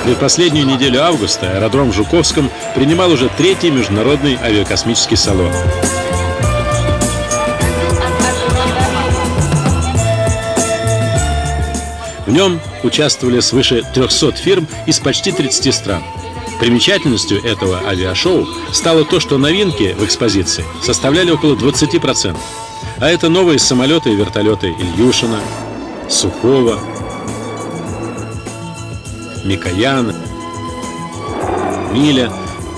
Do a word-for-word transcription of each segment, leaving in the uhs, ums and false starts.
предпоследнюю неделю августа аэродром в Жуковском принимал уже третий международный авиакосмический салон. В нем участвовали свыше трёхсот фирм из почти тридцати стран. Примечательностью этого авиашоу стало то, что новинки в экспозиции составляли около двадцати процентов. А это новые самолеты и вертолеты Ильюшина, Сухого, Микояна, Миля,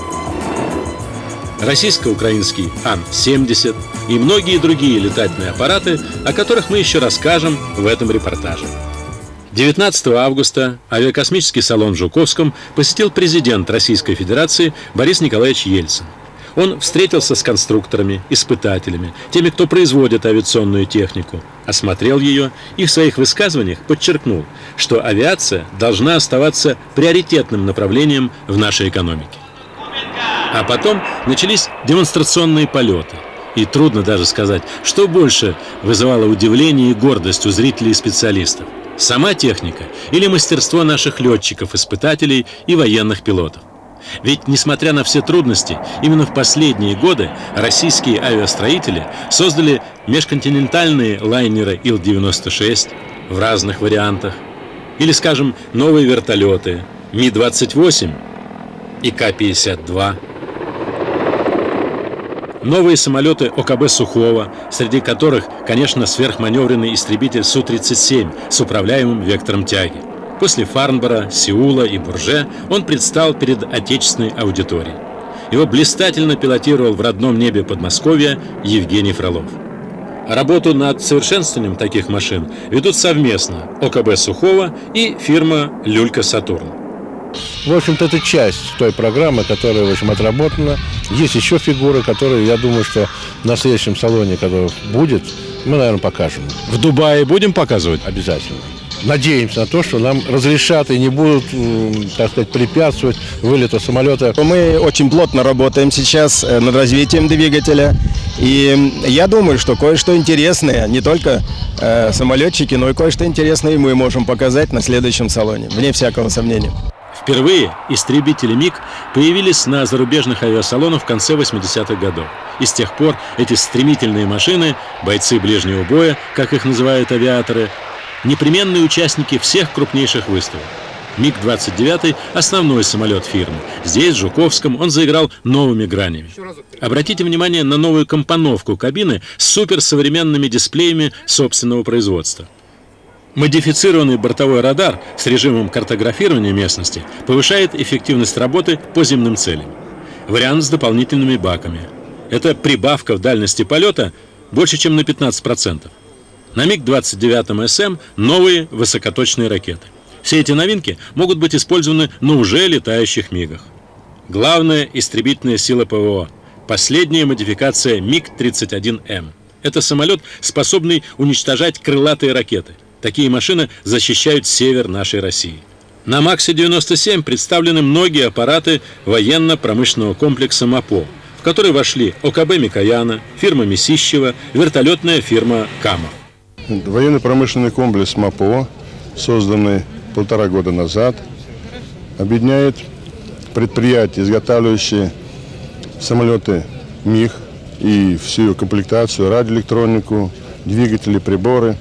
российско-украинский Ан семьдесят и многие другие летательные аппараты, о которых мы еще расскажем в этом репортаже. девятнадцатого августа авиакосмический салон в Жуковском посетил президент Российской Федерации Борис Николаевич Ельцин. Он встретился с конструкторами, испытателями, теми, кто производит авиационную технику, осмотрел ее и в своих высказываниях подчеркнул, что авиация должна оставаться приоритетным направлением в нашей экономике. А потом начались демонстрационные полеты. И трудно даже сказать, что больше вызывало удивление и гордость у зрителей и специалистов. Сама техника или мастерство наших летчиков, испытателей и военных пилотов. Ведь, несмотря на все трудности, именно в последние годы российские авиастроители создали межконтинентальные лайнеры Ил девяносто шесть в разных вариантах, или, скажем, новые вертолеты Ми двадцать восемь и Ка пятьдесят два, новые самолеты О Ка Бэ Сухого, среди которых, конечно, сверхманевренный истребитель Су тридцать семь с управляемым вектором тяги. После Фарнбора, Сеула и Бурже он предстал перед отечественной аудиторией. Его блистательно пилотировал в родном небе Подмосковья Евгений Фролов. Работу над совершенствованием таких машин ведут совместно О Ка Бэ Сухого и фирма Люлька Сатурн. В общем-то, это часть той программы, которая, в общем, отработана. Есть еще фигуры, которые, я думаю, что на следующем салоне, который будет, мы, наверное, покажем. В Дубае будем показывать? Обязательно. Надеемся на то, что нам разрешат и не будут, так сказать, препятствовать вылету самолета. Мы очень плотно работаем сейчас над развитием двигателя. И я думаю, что кое-что интересное, не только э, самолетчики, но и кое-что интересное мы можем показать на следующем салоне, вне всякого сомнения. Впервые истребители МиГ появились на зарубежных авиасалонах в конце восьмидесятых годов. И с тех пор эти стремительные машины, бойцы ближнего боя, как их называют авиаторы, непременные участники всех крупнейших выставок. Миг двадцать девять – основной самолет фирмы. Здесь, в Жуковском, он заиграл новыми гранями. Обратите внимание на новую компоновку кабины с суперсовременными дисплеями собственного производства. Модифицированный бортовой радар с режимом картографирования местности повышает эффективность работы по земным целям. Вариант с дополнительными баками. Это прибавка в дальности полета больше, чем на пятнадцать процентов. На Миг двадцать девять Эс Эм новые высокоточные ракеты. Все эти новинки могут быть использованы на уже летающих МиГах. Главная истребительная сила ПВО. Последняя модификация Миг тридцать один Эм. Это самолет, способный уничтожать крылатые ракеты. Такие машины защищают север нашей России. На Максе девяносто семь представлены многие аппараты военно-промышленного комплекса МАПО, в который вошли О Ка Бэ Микояна, фирма Месищева, вертолетная фирма Камов. Военно-промышленный комплекс МАПО, созданный полтора года назад, объединяет предприятия, изготавливающие самолеты МиГ и всю ее комплектацию, радиоэлектронику, двигатели, приборы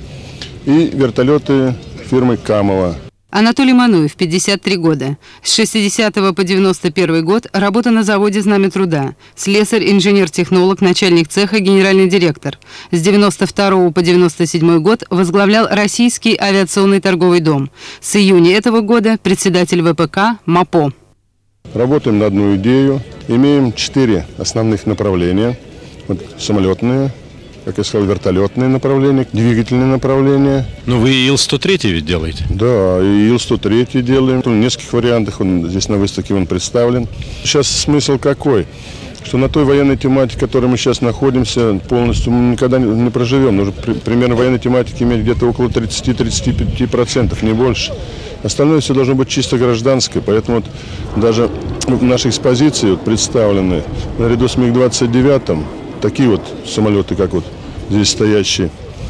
и вертолеты фирмы Камова. Анатолий Мануев, пятьдесят три года. С шестидесятого по девяносто первый год работа на заводе «Знамя труда». Слесарь, инженер-технолог, начальник цеха, генеральный директор. С девяносто второго по девяносто седьмой год возглавлял Российский авиационный торговый дом. С июня этого года председатель вэ пэ ка МАПО. Работаем на одну идею. Имеем четыре основных направления. Вот самолетные, как я сказал, вертолетные направления, двигательные направления. Но вы Ил сто три ведь делаете? Да, и Ил сто три делаем. В нескольких вариантах он здесь на выставке он представлен. Сейчас смысл какой? Что на той военной тематике, в которой мы сейчас находимся, полностью мы никогда не проживем. Нужно при, примерно военной тематики иметь где-то около тридцати-тридцати пяти процентов, не больше. Остальное все должно быть чисто гражданское. Поэтому вот даже в нашей экспозиции вот представлены наряду с Миг двадцать девять такие вот самолеты, как вот здесь стоящие,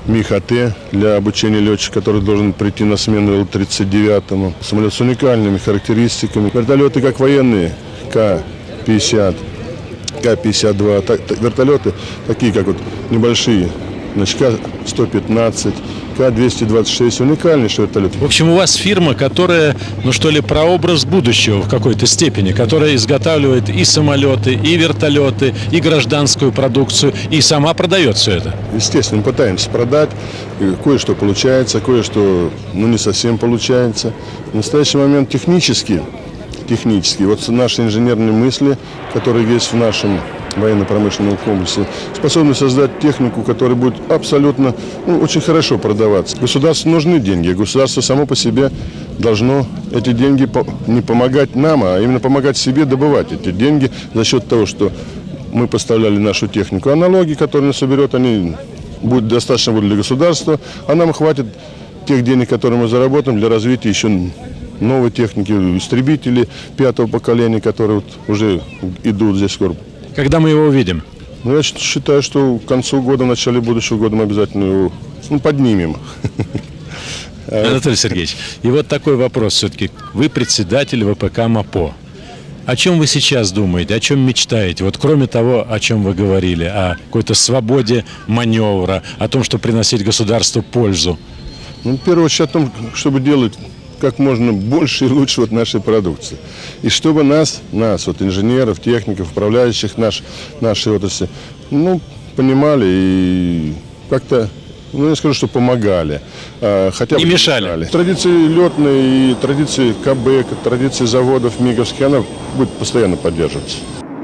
МиГ-АТ для обучения летчика, который должен прийти на смену Ил тридцать девять. Самолет с уникальными характеристиками. Вертолеты как военные, Ка пятьдесят, Ка пятьдесят два. Так, так, вертолеты такие, как вот небольшие, значит, Ка сто пятнадцать, Ка двести двадцать шесть. Уникальнейший вертолет. В общем, у вас фирма, которая, ну что ли, прообраз будущего в какой-то степени, которая изготавливает и самолеты, и вертолеты, и гражданскую продукцию, и сама продает все это. Естественно, мы пытаемся продать. Кое-что получается, кое-что ну, не совсем получается. В настоящий момент технически, технически, вот наши инженерные мысли, которые есть в нашем военно-промышленном комплексе, способны создать технику, которая будет абсолютно, ну, очень хорошо продаваться. Государству нужны деньги, государство само по себе должно эти деньги не помогать нам, а именно помогать себе добывать эти деньги за счет того, что мы поставляли нашу технику. А налоги, которые она соберет, они будут достаточно будут для государства, а нам хватит тех денег, которые мы заработаем для развития еще новой техники, истребителей пятого поколения, которые вот уже идут здесь скоро. Когда мы его увидим? Ну, я считаю, что к концу года, в начале будущего года мы обязательно его ну, поднимем. Анатолий Сергеевич, и вот такой вопрос все-таки. Вы председатель ВПК МАПО. О чем вы сейчас думаете, о чем мечтаете? Вот кроме того, о чем вы говорили, о какой-то свободе маневра, о том, чтобы приносить государству пользу. Ну, в первую очередь о том, чтобы делать как можно больше и лучше вот нашей продукции. И чтобы нас, нас вот инженеров, техников, управляющих наш, нашей отрасли, ну, понимали и как-то, ну, не скажу, что помогали, а хотя бы не мешали. мешали. Традиции летные и традиции КБ, традиции заводов МиГовских, она будет постоянно поддерживаться.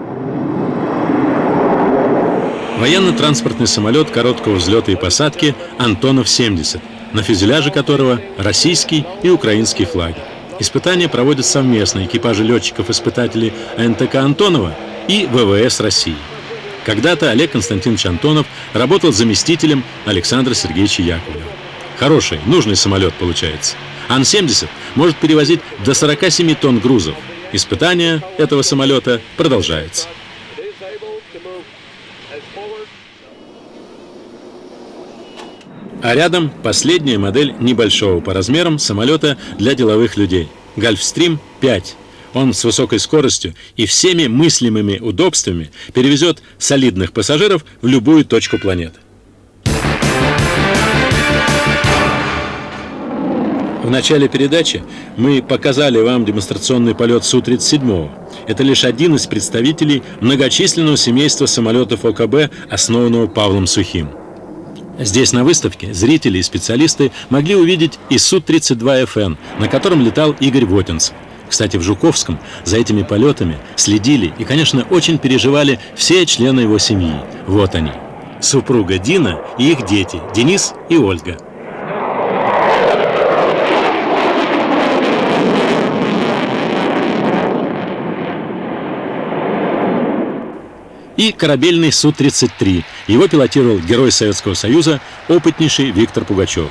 Военно-транспортный самолет короткого взлета и посадки Антонов семьдесят, на фюзеляже которого российский и украинский флаги. Испытания проводят совместно экипажи летчиков-испытателей АНТК Антонова и ВВС России. Когда-то Олег Константинович Антонов работал заместителем Александра Сергеевича Яковлева. Хороший, нужный самолет получается. Ан семьдесят может перевозить до сорока семи тонн грузов. Испытания этого самолета продолжаются. А рядом последняя модель небольшого по размерам самолета для деловых людей – Гольфстрим пять. Он с высокой скоростью и всеми мыслимыми удобствами перевезет солидных пассажиров в любую точку планеты. В начале передачи мы показали вам демонстрационный полет Су тридцать семь. Это лишь один из представителей многочисленного семейства самолетов ОКБ, основанного Павлом Сухим. Здесь на выставке зрители и специалисты могли увидеть и Су тридцать два эф эн, на котором летал Игорь Вотинцев. Кстати, в Жуковском за этими полетами следили и, конечно, очень переживали все члены его семьи. Вот они. Супруга Дина и их дети Денис и Ольга. И корабельный Су тридцать три. Его пилотировал герой Советского Союза, опытнейший Виктор Пугачев.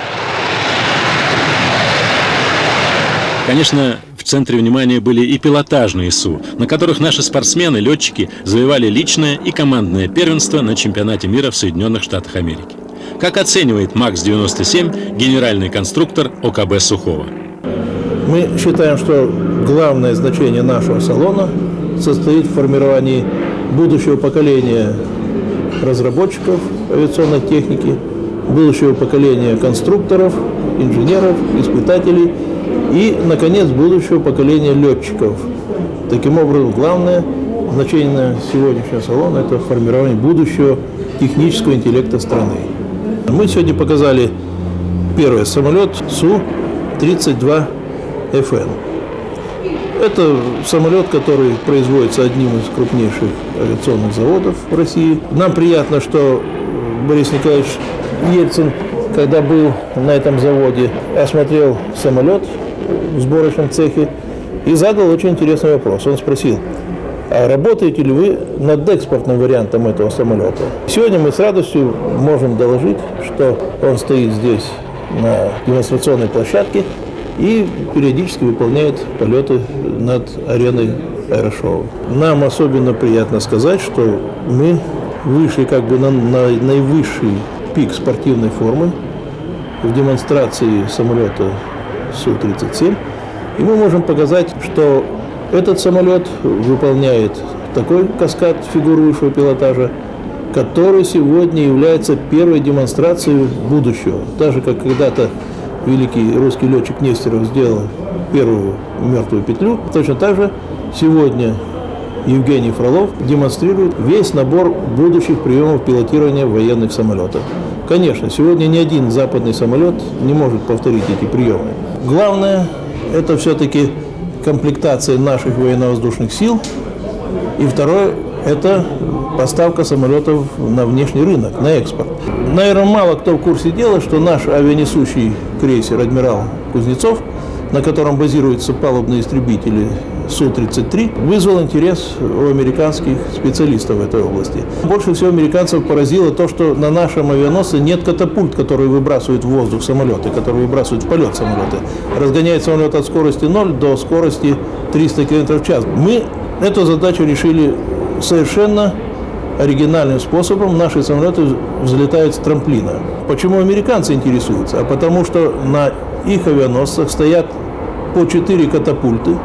Конечно, в центре внимания были и пилотажные Су, на которых наши спортсмены, летчики завоевали личное и командное первенство на чемпионате мира в Соединенных Штатах Америки. Как оценивает МАКС девяносто семь генеральный конструктор ОКБ Сухого? Мы считаем, что главное значение нашего салона состоит в формировании будущего поколения разработчиков авиационной техники, будущего поколения конструкторов, инженеров, испытателей и, наконец, будущего поколения летчиков. Таким образом, главное значение сегодняшнего салона – это формирование будущего технического интеллекта страны. Мы сегодня показали первый самолет Су тридцать два эф эн. Это самолет, который производится одним из крупнейших авиационных заводов в России. Нам приятно, что Борис Николаевич Ельцин, когда был на этом заводе, осмотрел самолет в сборочном цехе и задал очень интересный вопрос. Он спросил: а работаете ли вы над экспортным вариантом этого самолета? Сегодня мы с радостью можем доложить, что он стоит здесь на демонстрационной площадке и периодически выполняет полеты над ареной аэрошоу. Нам особенно приятно сказать, что мы вышли как бы на, на наивысший пик спортивной формы в демонстрации самолета Су тридцать семь. И мы можем показать, что этот самолет выполняет такой каскад фигур высшего пилотажа, который сегодня является первой демонстрацией будущего. Так же, как когда-то великий русский летчик Нестеров сделал первую мертвую петлю, точно так же сегодня Евгений Фролов демонстрирует весь набор будущих приемов пилотирования военных самолетов. Конечно, сегодня ни один западный самолет не может повторить эти приемы. Главное – это все-таки комплектация наших военно-воздушных сил. И второе – это поставка самолетов на внешний рынок, на экспорт. Наверное, мало кто в курсе дела, что наш авианесущий крейсер «Адмирал Кузнецов», на котором базируются палубные истребители Су тридцать три, вызвал интерес у американских специалистов в этой области. Больше всего американцев поразило то, что на нашем авианосце нет катапульт, которые выбрасывают в воздух самолеты, которые выбрасывают в полет самолеты. Разгоняет самолет от скорости ноль до скорости триста километров в час. Мы эту задачу решили совершенно оригинальным способом. Наши самолеты взлетают с трамплина. Почему американцы интересуются? А потому что на их авианосцах стоят по четыре катапульты,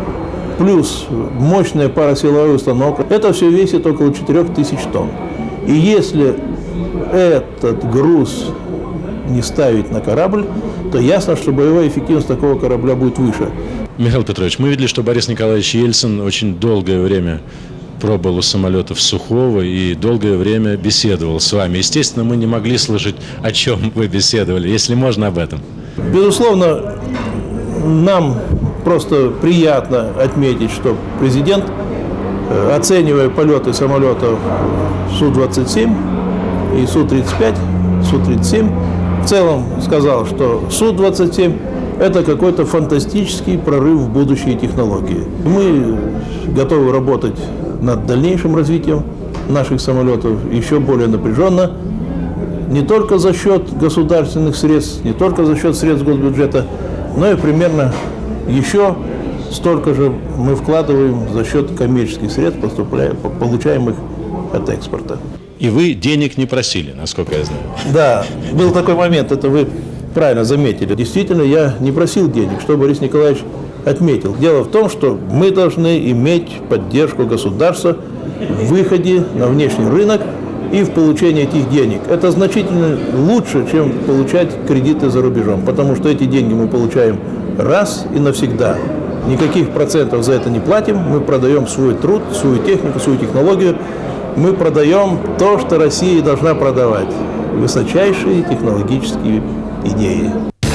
плюс мощная парасиловая установка. Это все весит около четырёх тысяч тонн. И если этот груз не ставить на корабль, то ясно, что боевая эффективность такого корабля будет выше. Михаил Петрович, мы видели, что Борис Николаевич Ельцин очень долгое время пробовал у самолетов Сухого и долгое время беседовал с вами. Естественно, мы не могли слышать, о чем вы беседовали, если можно об этом. Безусловно, нам просто приятно отметить, что президент, оценивая полеты самолетов Су двадцать семь и Су тридцать пять, Су тридцать семь, в целом сказал, что Су двадцать семь – это какой-то фантастический прорыв в будущие технологии. Мы готовы работать над дальнейшим развитием наших самолетов еще более напряженно, не только за счет государственных средств, не только за счет средств госбюджета, но и примерно еще столько же мы вкладываем за счет коммерческих средств, получаемых от экспорта. И вы денег не просили, насколько я знаю. Да, был такой момент, это вы правильно заметили. Действительно, я не просил денег, что Борис Николаевич отметил. Дело в том, что мы должны иметь поддержку государства в выходе на внешний рынок и в получении этих денег. Это значительно лучше, чем получать кредиты за рубежом, потому что эти деньги мы получаем раз и навсегда. Никаких процентов за это не платим, мы продаем свой труд, свою технику, свою технологию. Мы продаем то, что Россия должна продавать. Высочайшие технологические идеи.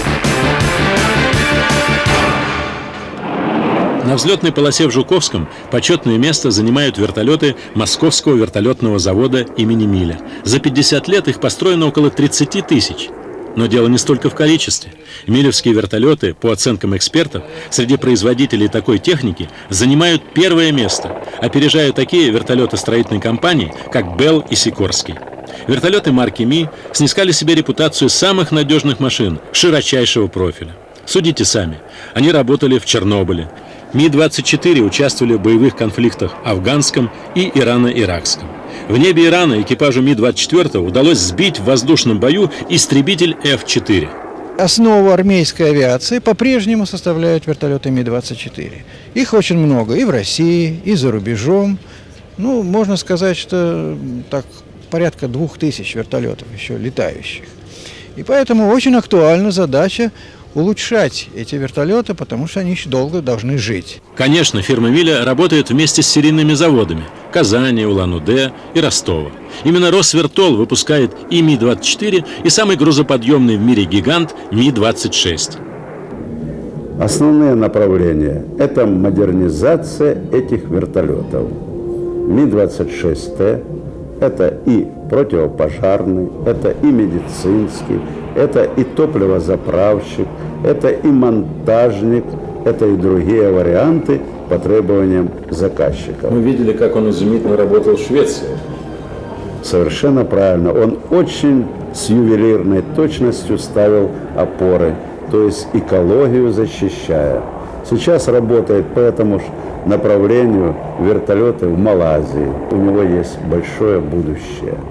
На взлетной полосе в Жуковском почетное место занимают вертолеты Московского вертолетного завода имени Миля. За пятьдесят лет их построено около тридцати тысяч. Но дело не столько в количестве. Милевские вертолеты, по оценкам экспертов, среди производителей такой техники занимают первое место, опережая такие вертолеты строительной компании, как Белл и Сикорский. Вертолеты марки Ми снискали себе репутацию самых надежных машин широчайшего профиля. Судите сами, они работали в Чернобыле. Ми двадцать четыре участвовали в боевых конфликтах афганском и ирано-иракском. В небе Ирана экипажу Ми двадцать четыре удалось сбить в воздушном бою истребитель Эф четыре. Основу армейской авиации по-прежнему составляют вертолеты Ми двадцать четыре. Их очень много и в России, и за рубежом. Ну, можно сказать, что так порядка двух тысяч вертолетов еще летающих. И поэтому очень актуальна задача улучшать эти вертолеты, потому что они еще долго должны жить. Конечно, фирма Миля работает вместе с серийными заводами – Казани, Улан-Удэ и Ростова. Именно Росвертол выпускает и Ми двадцать четыре, и самый грузоподъемный в мире гигант Ми двадцать шесть. Основные направления – это модернизация этих вертолетов. Ми двадцать шесть Т – это и противопожарный, это и медицинский, это и топливозаправщик, это и монтажник, это и другие варианты по требованиям заказчиков. Мы видели, как он изумительно работал в Швеции. Совершенно правильно. Он очень с ювелирной точностью ставил опоры, то есть экологию защищая. Сейчас работает по этому направлению вертолеты в Малайзии. У него есть большое будущее.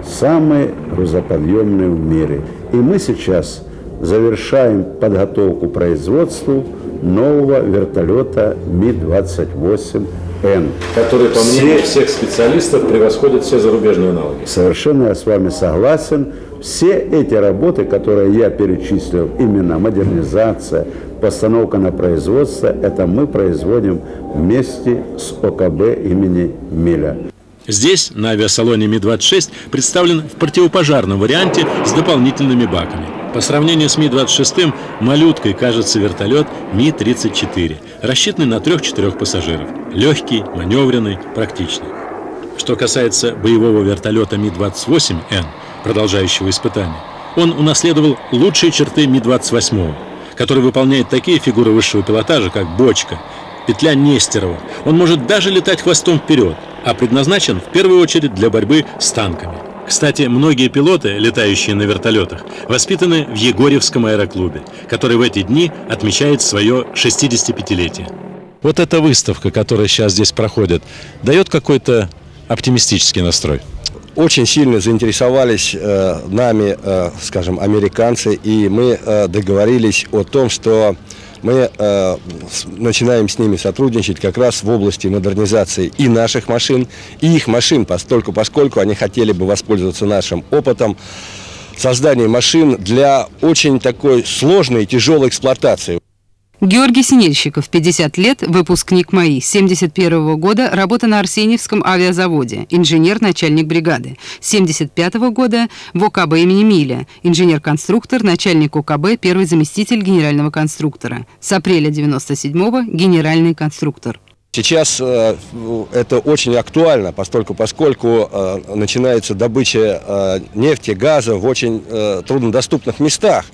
самый грузоподъемный в мире. И мы сейчас завершаем подготовку к производству нового вертолета Ми двадцать восемь Н. Который, по мнению всех специалистов, превосходит все зарубежные аналоги. Совершенно я с вами согласен. Все эти работы, которые я перечислил, именно модернизация, постановка на производство, это мы производим вместе с ОКБ имени Миля. Здесь, на авиасалоне Ми двадцать шесть, представлен в противопожарном варианте с дополнительными баками. По сравнению с Ми двадцать шесть, малюткой кажется вертолет Ми тридцать четыре, рассчитанный на трех-четырех пассажиров. Легкий, маневренный, практичный. Что касается боевого вертолета Ми двадцать восемь Н, продолжающего испытания, он унаследовал лучшие черты Ми двадцать восемь, который выполняет такие фигуры высшего пилотажа, как бочка, петля Нестерова. Он может даже летать хвостом вперед, а предназначен в первую очередь для борьбы с танками. Кстати, многие пилоты, летающие на вертолетах, воспитаны в Егорьевском аэроклубе, который в эти дни отмечает свое шестидесятипятилетие. Вот эта выставка, которая сейчас здесь проходит, дает какой-то оптимистический настрой? Очень сильно заинтересовались э, нами, э, скажем, американцы, и мы э, договорились о том, что мы э, с, начинаем с ними сотрудничать как раз в области модернизации и наших машин, и их машин, постольку, поскольку они хотели бы воспользоваться нашим опытом создания машин для очень такой сложной и тяжелой эксплуатации. Георгий Синельщиков, пятьдесят лет, выпускник МАИ, семьдесят первого года, работа на Арсеньевском авиазаводе, инженер, начальник бригады. семьдесят пятого года в ОКБ имени Миля, инженер-конструктор, начальник ОКБ, первый заместитель генерального конструктора. С апреля девяносто седьмого генеральный конструктор. Сейчас э, это очень актуально, постольку, поскольку э, начинается добыча э, нефти, газа в очень э, труднодоступных местах,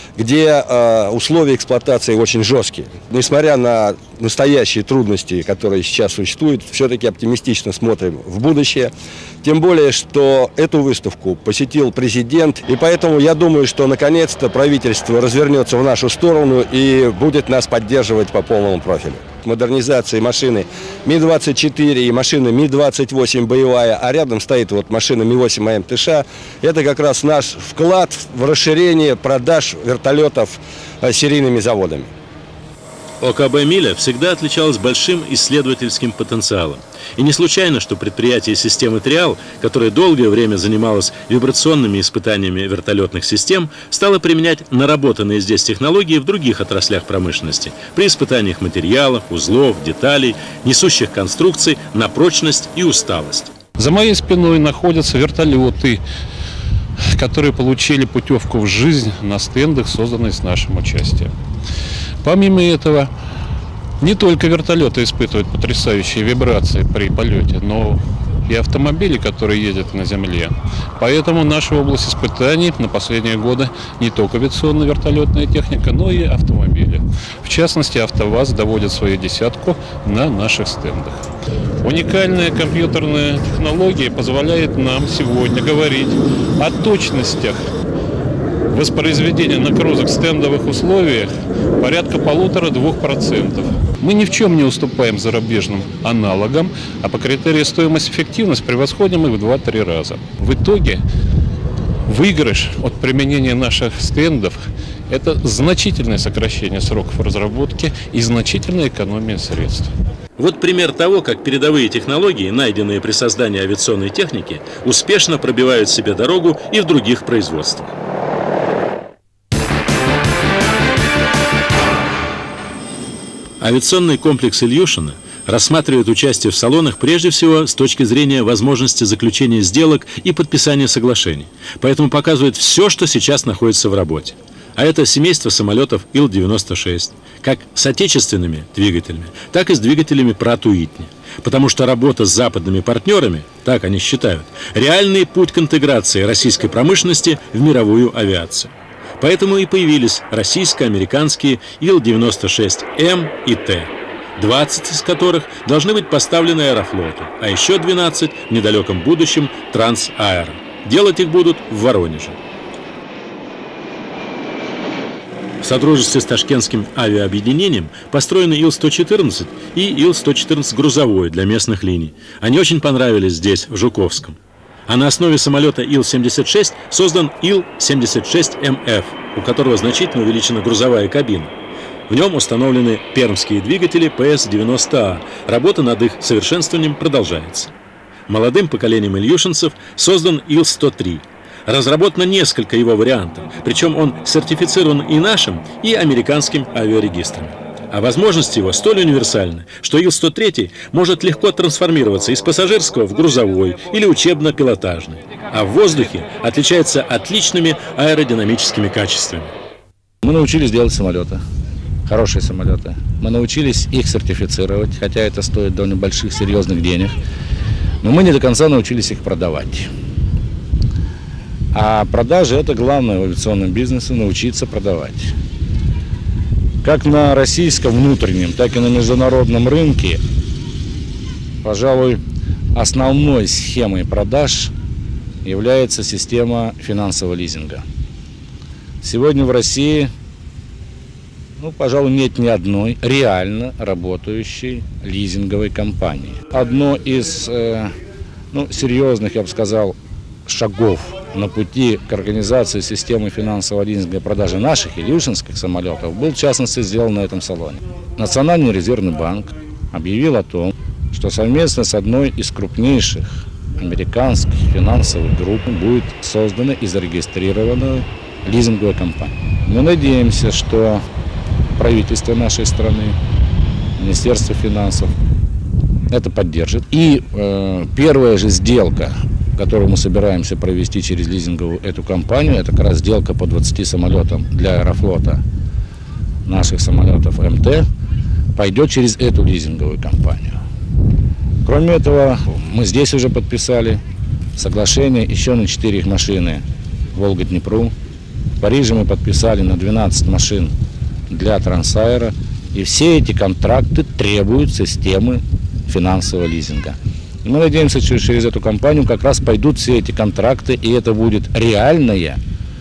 где э, условия эксплуатации очень жесткие. Несмотря на настоящие трудности, которые сейчас существуют, все-таки оптимистично смотрим в будущее. Тем более, что эту выставку посетил президент, и поэтому я думаю, что наконец-то правительство развернется в нашу сторону и будет нас поддерживать по полному профилю. Модернизации машины Ми двадцать четыре и машины Ми двадцать восемь боевая, а рядом стоит вот машина Ми восемь А М Т Ш. Это как раз наш вклад в расширение продаж вертолетов серийными заводами. ОКБ «Миля» всегда отличалась большим исследовательским потенциалом. И не случайно, что предприятие системы «Триал», которое долгое время занималось вибрационными испытаниями вертолетных систем, стало применять наработанные здесь технологии в других отраслях промышленности при испытаниях материалов, узлов, деталей, несущих конструкций на прочность и усталость. За моей спиной находятся вертолеты, которые получили путевку в жизнь на стендах, созданных с нашим участием. Помимо этого, не только вертолеты испытывают потрясающие вибрации при полете, но и автомобили, которые ездят на земле. Поэтому наша область испытаний на последние годы не только авиационная вертолетная техника, но и автомобили. В частности, АвтоВАЗ доводит свою десятку на наших стендах. Уникальная компьютерная технология позволяет нам сегодня говорить о точностях воспроизведения на крузах стендовых условиях порядка полутора-двух процентов. Мы ни в чем не уступаем зарубежным аналогам, а по критерию стоимость-эффективность превосходим их в два-три раза. В итоге выигрыш от применения наших стендов – это значительное сокращение сроков разработки и значительная экономия средств. Вот пример того, как передовые технологии, найденные при создании авиационной техники, успешно пробивают себе дорогу и в других производствах. Авиационный комплекс Ильюшина рассматривает участие в салонах прежде всего с точки зрения возможности заключения сделок и подписания соглашений. Поэтому показывает все, что сейчас находится в работе. А это семейство самолетов Ил девяносто шесть, как с отечественными двигателями, так и с двигателями Pratt и Whitney. Потому что работа с западными партнерами, так они считают, реальный путь к интеграции российской промышленности в мировую авиацию. Поэтому и появились российско-американские Ил девяносто шесть М и Т, двадцать из которых должны быть поставлены Аэрофлоту, а еще двенадцать в недалеком будущем Трансаэро. Делать их будут в Воронеже. В содружестве с Ташкентским авиаобъединением построены Ил сто четырнадцать и Ил сто четырнадцать грузовой для местных линий. Они очень понравились здесь, в Жуковском. А на основе самолета Ил семьдесят шесть создан Ил семьдесят шесть эм эф, у которого значительно увеличена грузовая кабина. В нем установлены пермские двигатели Пэ Эс девяносто А. Работа над их совершенствованием продолжается. Молодым поколением ильюшинцев создан Ил сто три. Разработано несколько его вариантов, причем он сертифицирован и нашим, и американским авиарегистром. А возможности его столь универсальны, что Ил сто три может легко трансформироваться из пассажирского в грузовой или учебно-пилотажный, а в воздухе отличается отличными аэродинамическими качествами. Мы научились делать самолеты, хорошие самолеты. Мы научились их сертифицировать, хотя это стоит довольно больших, серьезных денег. Но мы не до конца научились их продавать. А продажи – это главное в авиационном бизнесе – научиться продавать. Как на российском внутреннем, так и на международном рынке, пожалуй, основной схемой продаж является система финансового лизинга. Сегодня в России, ну, пожалуй, нет ни одной реально работающей лизинговой компании. Одно из э, ну, серьезных, я бы сказал, шагов на пути к организации системы финансового лизинга и продажи наших илюшинских самолетов был, в частности, сделан на этом салоне. Национальный резервный банк объявил о том, что совместно с одной из крупнейших американских финансовых групп будет создана и зарегистрирована лизинговая компания. Мы надеемся, что правительство нашей страны, Министерство финансов это поддержит. И э, первая же сделка, которую мы собираемся провести через лизинговую эту компанию, это как раз сделка по двадцати самолетам для Аэрофлота, наших самолетов Эм Тэ, пойдет через эту лизинговую компанию. Кроме этого, мы здесь уже подписали соглашение еще на четыре их машины Волга-Днепру. В Париже мы подписали на двенадцать машин для Трансаэра. И все эти контракты требуют системы финансового лизинга. И мы надеемся, что через эту компанию как раз пойдут все эти контракты, и это будет реальное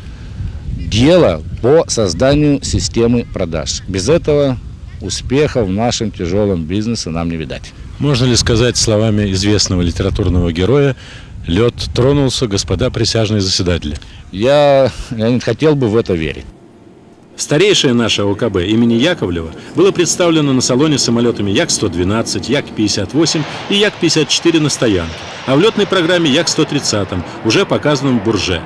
дело по созданию системы продаж. Без этого успеха в нашем тяжелом бизнесе нам не видать. Можно ли сказать словами известного литературного героя: «Лед тронулся, господа присяжные заседатели»? Я, я не хотел бы в это верить. Старейшее наше О Ка Бэ имени Яковлева было представлено на салоне самолетами Як сто двенадцать, Як пятьдесят восемь и Як пятьдесят четыре на стоянке, а в летной программе Як сто тридцать, уже показанном в Бурже.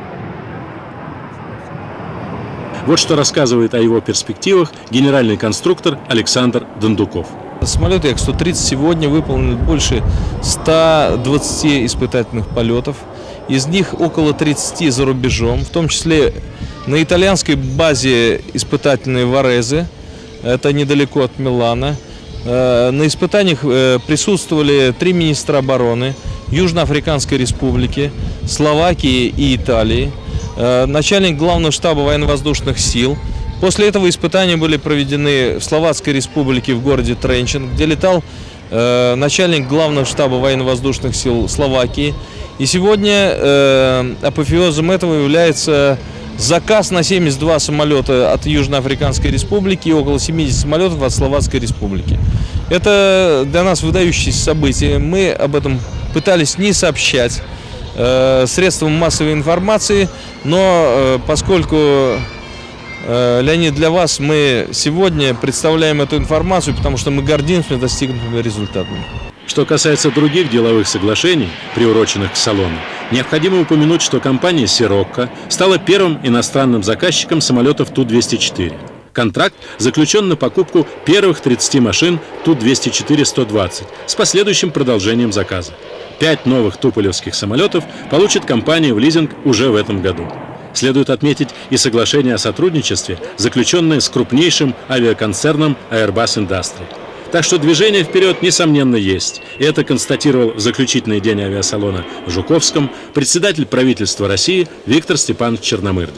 Вот что рассказывает о его перспективах генеральный конструктор Александр Дондуков. Самолет Як сто тридцать сегодня выполнил больше ста двадцати испытательных полетов. Из них около тридцати за рубежом, в том числе на итальянской базе испытательной Варезе, это недалеко от Милана. На испытаниях присутствовали три министра обороны Южноафриканской Республики, Словакии и Италии, начальник главного штаба военно-воздушных сил. После этого испытания были проведены в Словацкой Республике в городе Тренчин, где летал начальник главного штаба военно-воздушных сил Словакии. И сегодня э, апофеозом этого является заказ на семьдесят два самолета от Южноафриканской Республики и около семидесяти самолетов от Словацкой Республики. Это для нас выдающееся событие. Мы об этом пытались не сообщать э, средствам массовой информации, но э, поскольку, э, Леонид, для вас мы сегодня представляем эту информацию, потому что мы гордимся достигнутыми результатами. Что касается других деловых соглашений, приуроченных к салону, необходимо упомянуть, что компания «Сирокко» стала первым иностранным заказчиком самолетов Ту двести четыре. Контракт заключен на покупку первых тридцати машин Ту двести четыре сто двадцать с последующим продолжением заказа. Пять новых туполевских самолетов получит компания в лизинг уже в этом году. Следует отметить и соглашение о сотрудничестве, заключенное с крупнейшим авиаконцерном Airbus Industrie. Так что движение вперед, несомненно, есть. И это констатировал в заключительный день авиасалона в Жуковском председатель правительства России Виктор Степанович Черномырдин.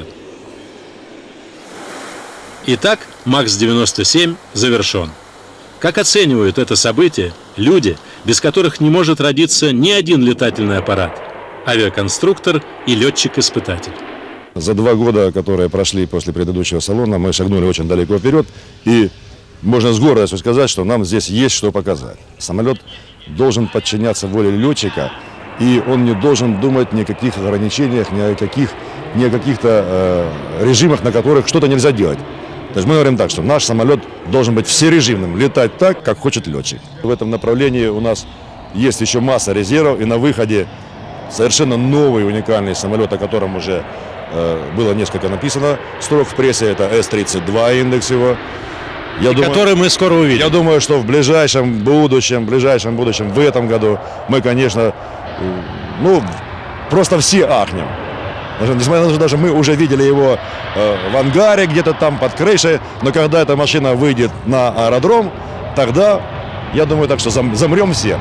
Итак, МАКС девяносто семь завершен. Как оценивают это событие люди, без которых не может родиться ни один летательный аппарат – авиаконструктор и летчик-испытатель? За два года, которые прошли после предыдущего салона, мы шагнули очень далеко вперед, и можно с гордостью сказать, что нам здесь есть что показать. Самолет должен подчиняться воле летчика и он не должен думать ни о каких ограничениях, ни о каких, ни о каких-то э, режимах, на которых что-то нельзя делать. То есть мы говорим так, что наш самолет должен быть всережимным, летать так, как хочет летчик. В этом направлении у нас есть еще масса резервов, и на выходе совершенно новый уникальный самолет, о котором уже э, было несколько написано строк в прессе, это эс тридцать два индекс его. Я и думаю, который мы скоро увидим. Я думаю, что в ближайшем будущем, в ближайшем будущем, в этом году мы, конечно, ну, просто все ахнем. Несмотря на то, что даже мы уже видели его э, в ангаре, где-то там под крышей, но когда эта машина выйдет на аэродром, тогда, я думаю, так что зам, замрем все.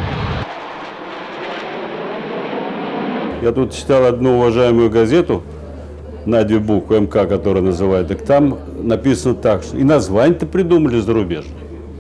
Я тут читал одну уважаемую газету на две буквы эм ка, которая называют, так там написано так, что и название-то придумали зарубежные.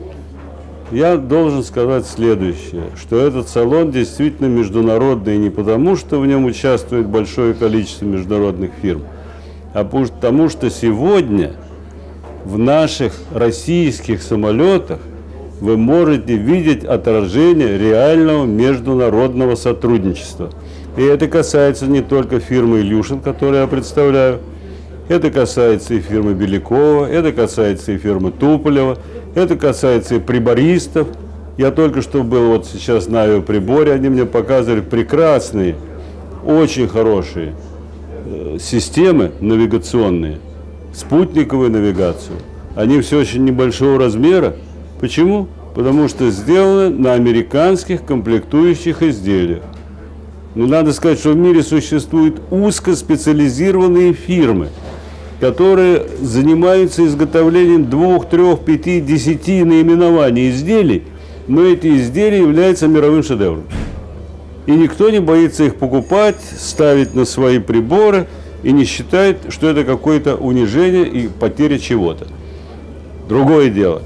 Я должен сказать следующее, что этот салон действительно международный не потому, что в нем участвует большое количество международных фирм, а потому что сегодня в наших российских самолетах вы можете видеть отражение реального международного сотрудничества. И это касается не только фирмы «Илюшин», которую я представляю, это касается и фирмы Белякова, это касается и фирмы Туполева, это касается и прибористов. Я только что был вот сейчас на авиаприборе, они мне показывали прекрасные, очень хорошие э, системы навигационные, спутниковую навигацию. Они все очень небольшого размера. Почему? Потому что сделаны на американских комплектующих изделиях. Но надо сказать, что в мире существуют узкоспециализированные фирмы, которые занимаются изготовлением двух, трех, пяти, десяти наименований изделий, но эти изделия являются мировым шедевром. И никто не боится их покупать, ставить на свои приборы и не считает, что это какое-то унижение и потеря чего-то. Другое дело.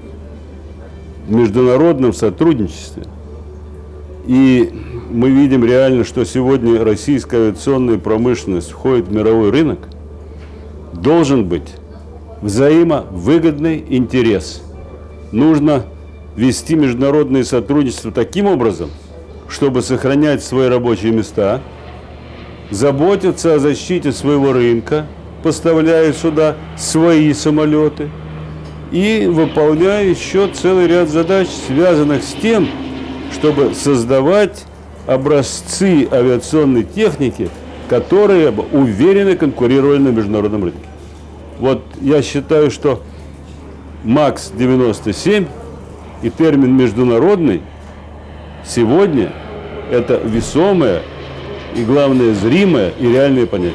В международном сотрудничестве. И мы видим реально, что сегодня российская авиационная промышленность входит в мировой рынок, должен быть взаимовыгодный интерес. Нужно вести международное сотрудничество таким образом, чтобы сохранять свои рабочие места, заботиться о защите своего рынка, поставляя сюда свои самолеты и выполняя еще целый ряд задач, связанных с тем, чтобы создавать образцы авиационной техники, которые бы уверенно конкурировали на международном рынке. Вот я считаю, что МАКС девяносто семь и термин международный сегодня это весомое и, главное, зримое и реальное понятие.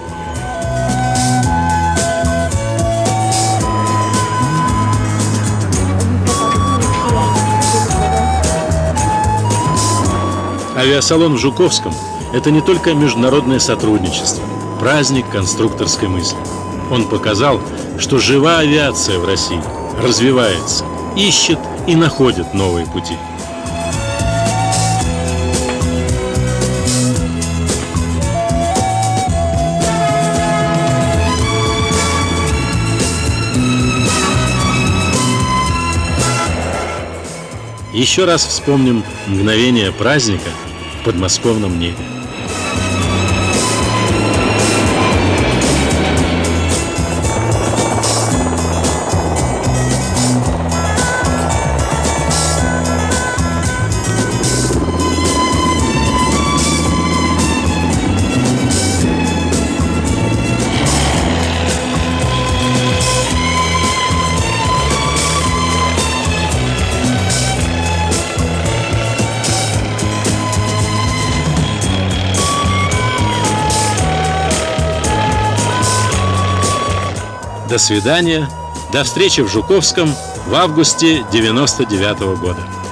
Авиасалон в Жуковском – это не только международное сотрудничество, праздник конструкторской мысли. Он показал, что жива авиация в России, развивается, ищет и находит новые пути. Еще раз вспомним мгновение праздника в подмосковном небе. До свидания, до встречи в Жуковском в августе девяносто девятого года.